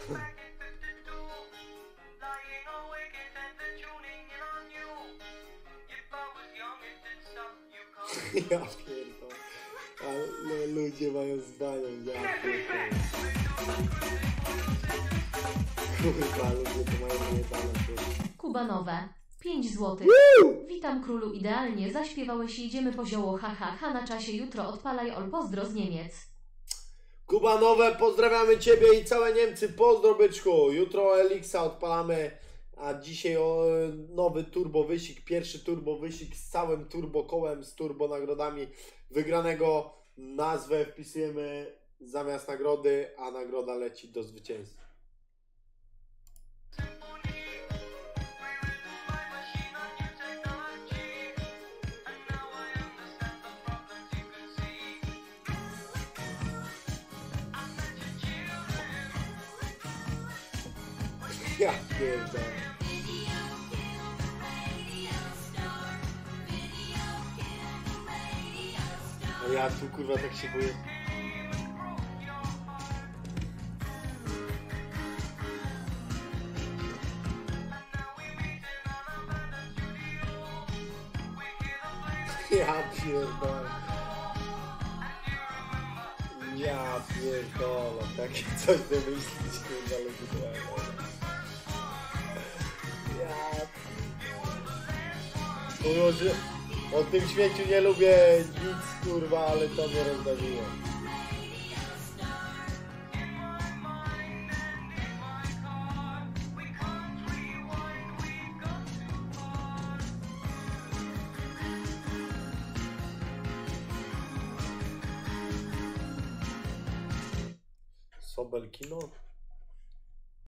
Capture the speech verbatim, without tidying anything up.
Ja pierdolę. Ale ludzie mają zdanie, ja pierdolę. Kurwa, ludzie to mają wyjebane. Kubanowe. pięć złotych. Witam królu idealnie. Zaśpiewałeś jedziemy po zioło ha ha ha na czasie jutro odpalaj ol pozdro z Niemiec. Kubanowe, pozdrawiamy Ciebie i całe Niemcy. Pozdro byczku. Jutro Elixa odpalamy, a dzisiaj o, nowy turbo wyścig. Pierwszy turbo wyścig z całym turbo kołem, z turbo nagrodami. Wygranego nazwę wpisujemy zamiast nagrody, a nagroda leci do zwycięzcy. Ja pierdolę. A ja tu kurwa tak się boję. Ja pierdolę. Ja pierdolę. Takie coś wymyślić kurwa lubię. Mówią, że o tym śmieciu nie lubię nic kurwa, ale to mnie rozbawiło. Sobel kino?